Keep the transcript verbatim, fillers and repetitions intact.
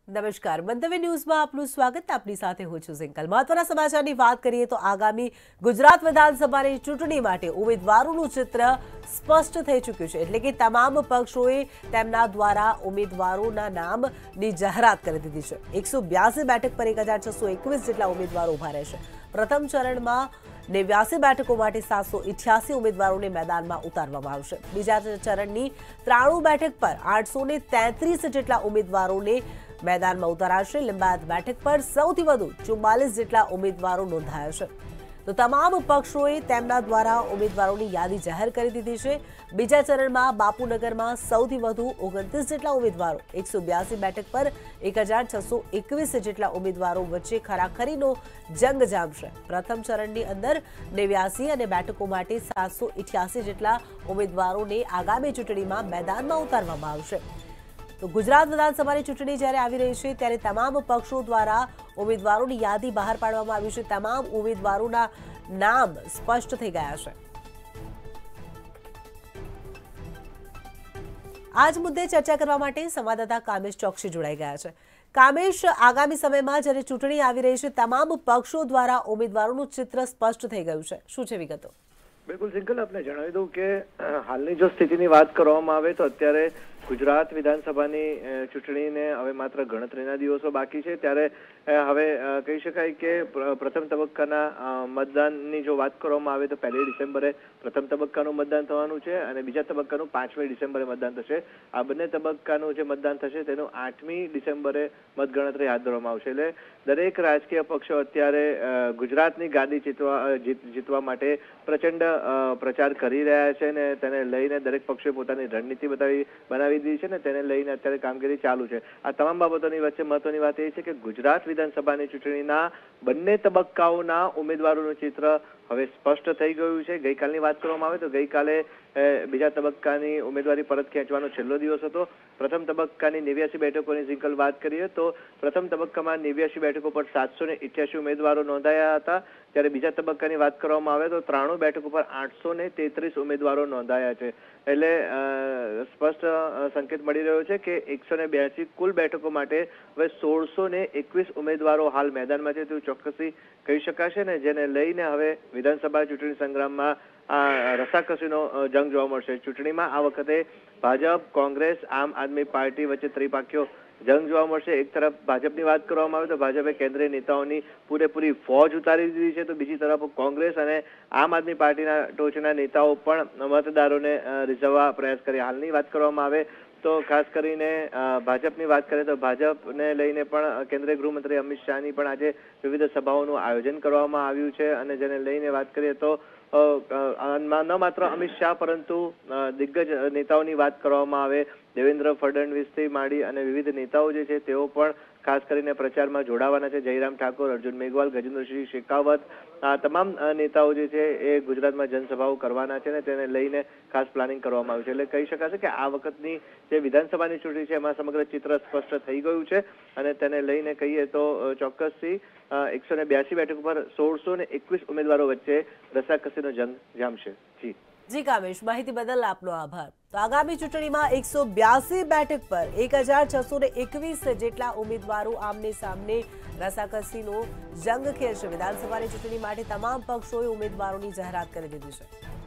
નમસ્કાર, મંતવ્ય ન્યૂઝમાં આપનું સ્વાગત. આપની સાથે હું છું ઝિંકલ. મહત્વના સમાચારની વાત કરીએ તો આગામી ગુજરાત વિધાનસભાની ચૂંટણી માટે ઉમેદવારોનું ચિત્ર સ્પષ્ટ થઈ ચૂક્યું છે. એટલે કે તમામ પક્ષોએ તેમના દ્વારા ઉમેદવારોના નામની જાહેરાત કરી દીધી છે. એકસો બ્યાસી બેઠક પર એક હજાર છસો એકવીસ જેટલા ઉમેદવારો ઉભા રહેશે. પ્રથમ ચરણમાં નેવ્યાસી બેઠકો માટે સાતસો ઇઠ્યાસી ઉમેદવારોને મેદાનમાં ઉતારવામાં આવશે. બીજા ચરણની ત્રાણું બેઠક પર આઠસો ને તેત્રીસ જેટલા ઉમેદવારોને મેદાનમાં ઉતારાશે. લીંબાયત બેઠક પર સૌથી વધુ ચુમ્માલીસ જેટલા ઉમેદવારો નોંધાયા છે. તો તમામ પક્ષોએ તેમના દ્વારા ઉમેદવારોની યાદી જાહેર કરી દીધી છે. બીજા ચરણમાં બાપુનગરમાં સૌથી વધુ ઓગણત્રીસ જેટલા ઉમેદવારો, એકસો બ્યાસી બેઠક પર એક હજાર છસો એકવીસ જેટલા ઉમેદવારો વચ્ચે ખરાખરીનો જંગ જામશે. પ્રથમ ચરણની અંદર નેવ્યાસી અને બેઠકો માટે સાતસો ઇઠ્યાસી જેટલા ઉમેદવારોને આગામી ચૂંટણીમાં મેદાનમાં ઉતારવામાં આવશે. તો ગુજરાત વિધાનસભાની ચૂંટણી જ્યારે આવી રહી છે ત્યારે તમામ પક્ષો દ્વારા ઉમેદવારોની યાદી બહાર પાડવામાં આવી છે. તમામ ઉમેદવારોના નામ સ્પષ્ટ થઈ ગયા છે. આ જ મુદ્દે ચર્ચા કરવા માટે સંવાદદાતા કામેશ ચોકસી જોડાઈ ગયા છે. કામેશ, આગામી સમયમાં જ્યારે ચૂંટણી આવી રહી છે તમામ પક્ષો દ્વારા ઉમેદવારોનું ચિત્ર સ્પષ્ટ થઈ ગયું છે. શું છે વિગતો? બિલકુલ સિંકલ, આપને જણાવી દઉં કે હાલની જો સ્થિતિની વાત કરવામાં આવે તો અત્યારે ગુજરાત વિધાનસભાની ચૂંટણીને હવે માત્ર ગણતરીના દિવસો બાકી છે. ત્યારે હવે કહી શકાય કે પ્રથમ તબક્કાના મતદાનની જો વાત કરવામાં આવે તો પહેલી ડિસેમ્બરે પ્રથમ તબક્કાનું મતદાન થવાનું છે અને બીજા તબક્કાનું પાંચમી ડિસેમ્બરે મતદાન થશે. આ બંને તબક્કાનું જે મતદાન થશે તેનું આઠમી ડિસેમ્બરે મતગણતરી હાથ ધરવામાં આવશે. એટલે દરેક રાજકીય પક્ષો અત્યારે ગુજરાતની ગાદી જીતવા જીતવા માટે પ્રચંડ પ્રચાર કરી રહ્યા છે ને તેને લઈને દરેક પક્ષે પોતાની રણનીતિ બતાવી બનાવી દીધી છે ને તેને લઈને અત્યારે કામગીરી ચાલુ છે. આ તમામ બાબતોની વચ્ચે મહત્વની વાત એ છે કે ગુજરાત વિધાનસભાની ચૂંટણીના બંને તબક્કાઓના ઉમેદવારોનું ચિત્ર હવે સ્પષ્ટ થઈ ગયું છે. ગઈકાલની વાત કરવામાં આવે તો ગઈકાલે બીજા તબક્કાની ઉમેદવારી પરત ખેંચવાનો છેલ્લો દિવસ હતો. પ્રથમ તબક્કાની નેવ્યાસી બેઠકોની સિંકલ વાત કરીએ તો પ્રથમ તબક્કામાં નેવ્યાસી બેઠકો પર સાતસો ને ઇઠ્યાસી ઉમેદવારો નોંધાયા હતા. ત્યારે બીજા તબક્કાની વાત કરવામાં આવે તો ત્રાણું બેઠકો પર આઠસો ને તેત્રીસ ઉમેદવારો નોંધાયા છે. એટલે સ્પષ્ટ સંકેત મળી રહ્યો છે કે એકસો ને બ્યાસી કુલ બેઠકો માટે હવે સોળસો ને એકવીસ ઉમેદવારો હાલ મેદાનમાં છે તેવું ચોક્કસી કહી શકાશે ને જેને લઈને હવે વિધાનસભા ચૂંટણી સંગ્રામમાં આ રસાકસીનો જંગ જોવા મળશે. ચૂંટણીમાં આ વખતે ભાજપ, કોંગ્રેસ, આમ આદમી પાર્ટી વચ્ચે ત્રિપાખ્યો જંગ જોવા મળશે. એક તરફ ભાજપની વાત કરવામાં આવે તો ભાજપે કેન્દ્રીય નેતાઓની પૂરેપૂરી ફોજ ઉતારી દીધી છે, તો બીજી તરફ કોંગ્રેસ અને આમ આદમી પાર્ટીના ટોચના નેતાઓ પણ મતદારોને રીઝવવા પ્રયાસ કરી. હાલની વાત કરવામાં આવે તો ખાસ કરીને ભાજપની વાત કરીએ તો ભાજપને લઈને પણ કેન્દ્રીય ગૃહમંત્રી અમિત શાહની પણ આજે વિવિધ સભાઓનું આયોજન કરવામાં આવ્યું છે અને જેને લઈને વાત કરીએ તો ન માત્ર અમિત શાહ પરંતુ દિગ્ગજ નેતાઓની વાત કરવામાં આવે દેવેન્દ્ર ફડણવીસથી માંડી અને વિવિધ નેતાઓ જે છે તેઓ પણ ખાસ કરીને પ્રચારમાં જોડાવાના છે. જયરામ ઠાકોર, અર્જુન મેઘવાલ, ગજેન્દ્રસિંહ શેખાવત, આ તમામ નેતાઓ જે છે એ ગુજરાતમાં જનસભાઓ કરવાના છે ને તેને લઈને ખાસ પ્લાનિંગ કરવામાં આવ્યું છે. એટલે કહી શકાશે કે આ વખતની જે વિધાનસભાની ચૂંટણી છે એમાં સમગ્ર ચિત્ર સ્પષ્ટ થઈ ગયું છે અને તેને લઈને કહીએ તો ચોક્કસથી એકસો ને બ્યાસી બેઠક પર સોળસો ને એકવીસ ઉમેદવારો વચ્ચે રસાકસીનો જંગ જામશે. જી જી કામેશ, માહિતી બદલ આપનો આભાર. તો આગામી ચૂંટણીમાં એકસો બ્યાસી બેઠક પર એક હજાર છસો ને એકવીસ જેટલા ઉમેદવારો આમને સામને રસાકસીનો જંગ ખેલશે. વિધાનસભાની ચૂંટણી માટે તમામ પક્ષોએ ઉમેદવારોની જાહેરાત કરી દીધી છે.